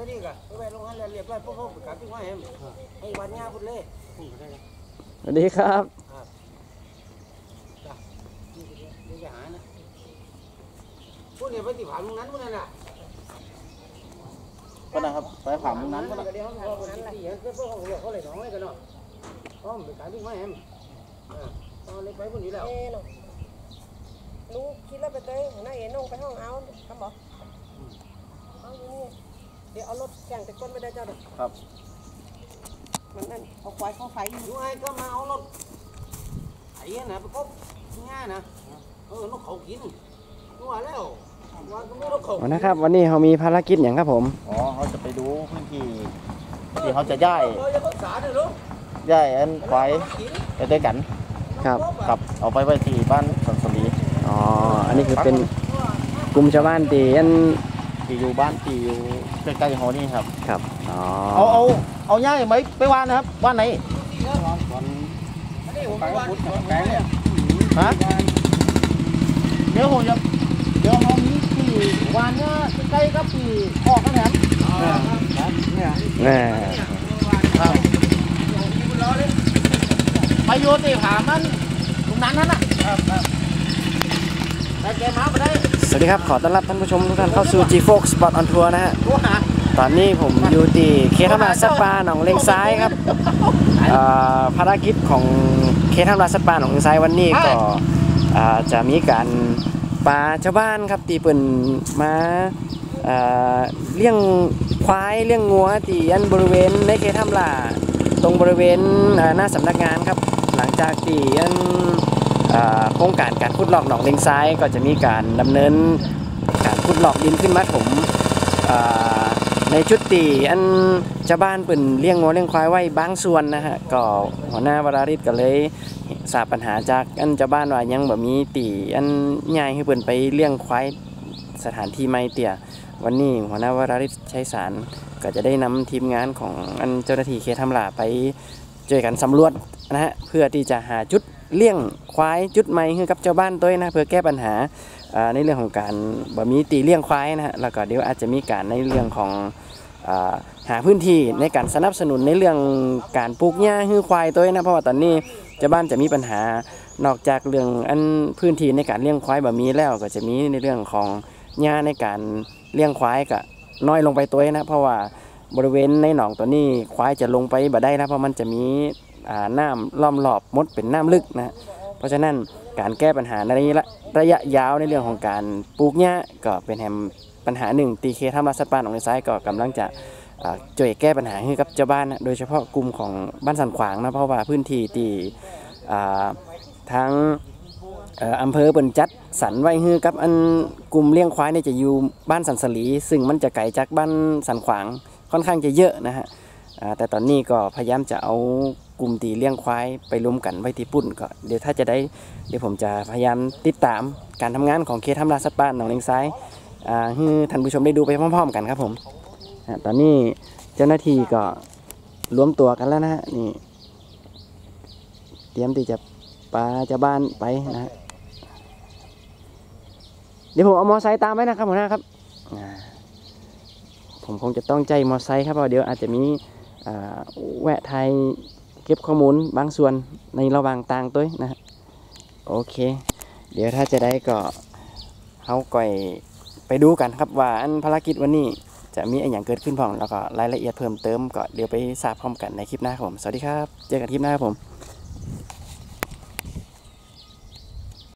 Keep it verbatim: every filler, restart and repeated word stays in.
นี่ก็ไปลงให้เรียบร้อยพวกเขากลับที่ว่าเห็นไอ้วันนี้พูดเลยสวัสดีครับนี่จะหานะพวกนี้ไปที่ผ่านตรงนั้นพวกนั้นน่ะก็นะครับไปผ่านตรงนั้นก็ได้เดี๋ยวเขาบอกนั้นที่เห็นเพื่อนพวกเขาเขาเลยสองเลยกันเนาะอ๋อไปขายที่ว่าเห็นตอนเล็กไปพวกนี้แล้วลูกคิดแล้วไปเต้หัวหน้าเอ็นงไปห้องเอาคำบอกเอาอยู่นี่เดี๋ยวเอารถแข่งแต่ก้นไม่ได้เจ้าเด็กครับมันนั่นเอาควายเข้าไฟอยู่ไอ้ก็มาเอารถไอ้น่ะไปคบง่ายนะเออนกเขากินนัวแล้ววันก็ไม่นกเขานะครับวันนี้เขามีภารกิจอย่างครับผมอ๋อเขาจะไปดูพื้นที่ที่เขาจะย้ายย้ายอันควายไปด้วยกันครับครับเอาไปไว้ที่บ้านสันสลีอ๋ออันนี้คือเป็นกลุ่มชาวบ้านที่อันที่อยู่บ้านที่อยู่ใกล้ๆหอนี่ครับครับอ๋อเอาเอาเอาย้ายไหมไปวานนะครับบ้านไหนฮะเดี๋ยวผมจะเดี๋ยวเอามีที่วานเนี่ยใกล้กับที่ออกกันแถมเนี่ยเนี่ยครับไปโยนตีผามันตรงนั้นนั่นน่ะได้แกมาไปได้สวัสดีครับขอต้อนรับท่านผู้ชมทุกท่านเข้าสู่ จี โฟร์ Spot on Tour นะฮะตอนนี้ผมอยู่ที่เขตธรรมราชสัตว์ป่าหนองเลงซ้ายครับภารกิจของเขตธรรมราชสัตว์ป่าหนองเลงซ้ายวันนี้ก็จะมีการปลาชาวบ้านครับตีเปิ่นมาเลี้ยงควายเลี้ยงงัวตีอันบริเวณในเขตธรรมราชตรงบริเวณหน้าสำนักงานครับหลังจากที่อันโครงการการขุดลอกหนองเลงซ้ายก็จะมีการดำเนินการขุดลอกดินขึ้นมาถมในจุดตีอันชาวบ้านเปิ่นเลี้ยงงัวเลี้ยงควายไว้บางส่วนนะฮะก็หัวหน้าวราริศก็เลยทราบปัญหาจากอันชาวบ้านว่ายังแบบมีตีอันใหญ่ให้เปิ่นไปเลี้ยงควายสถานที่ไม่เตี่ยวันนี้หัวหน้าวราริศชัยสารก็จะได้นำทีมงานของอันเจ้าหน้าที่เขตธรรมราชไปช่วยกันสำรวจนะฮะเพื่อที่จะหาจุดเลี้ยงควายจุดใหม่ให้กับชาวบ้านตัวนะเพื่อแก้ปัญหาในเรื่องของการบ่มีตีเลี้ยงควายนะฮะแล้วก็เดี๋ยวอาจจะมีการในเรื่องของหาพื้นที่ในการสนับสนุนในเรื่องการปลูกหญ้าให้ควายตัวนะเพราะว่าตอนนี้ชาวบ้านจะมีปัญหานอกจากเรื่องอันพื้นที่ในการเลี้ยงควายบ่มีแล้วก็จะมีในเรื่องของหญ้าในการเลี้ยงควายก็น้อยลงไปตัวนะเพราะว่าบริเวณในหนองตัวนี้ควายจะลงไปบ่ได้นะเพราะมันจะมีน้ำล้อมรอบมดเป็นน้ำลึกนะเพราะฉะนั้นการแก้ปัญหาในระยะยาวในเรื่องของการปลูกหญ้าก็เป็นแห่งปัญหาหนึ่งตีเคธรรมราชสัตว์ป่าหนองเลงซ้ายก็กำลังจะช่วยแก้ปัญหาให้กับชาวบ้านนะโดยเฉพาะกลุ่มของบ้านสันขวางนะเพราะว่าพื้นที่ที่ทั้งอำเภอเปิ่นจัดสรรไว้ให้กับอันกลุ่มเลี้ยงควายเนี่ยจะอยู่บ้านสันสลีซึ่งมันจะไกลจากบ้านสันขวางค่อนข้างจะเยอะนะฮะแต่ตอนนี้ก็พยายามจะเอากลุ่มตีเลี้ยงควายไปรวมกันไว้ที่ปุ่นก็เดี๋ยวถ้าจะได้เดี๋ยวผมจะพยายามติดตามการทำงานของเขตธรรมราชสัตว์ป่าหนองเลงซ้ายให้ท่านผู้ชมได้ดูไปพร้อมๆกันครับผมตอนนี้เจ้าหน้าที่ก็รวมตัวกันแล้วนะฮะนี่เตรียมที่จะปาชาวบ้านไปนะฮะเดี๋ยวผมเอามอไซค์ตามไว้นะครับหัวหน้าครับผมคงจะต้องใจมอไซค์ครับเพราะเดี๋ยวอาจจะมีแวะไทยเก็บข้อมูลบางส่วนในระหว่างต่างตัวนะฮะโอเคเดี๋ยวถ้าจะได้ก็เขาก่อยไปดูกันครับว่าอันภารกิจวันนี้จะมีอะไรอย่างเกิดขึ้นพ้องแล้วก็รายละเอียดเพิ่มเติมก็เดี๋ยวไปทราบพร้อมกันในคลิปหน้าครับผมสวัสดีครับเจอกันคลิปหน้าครับผม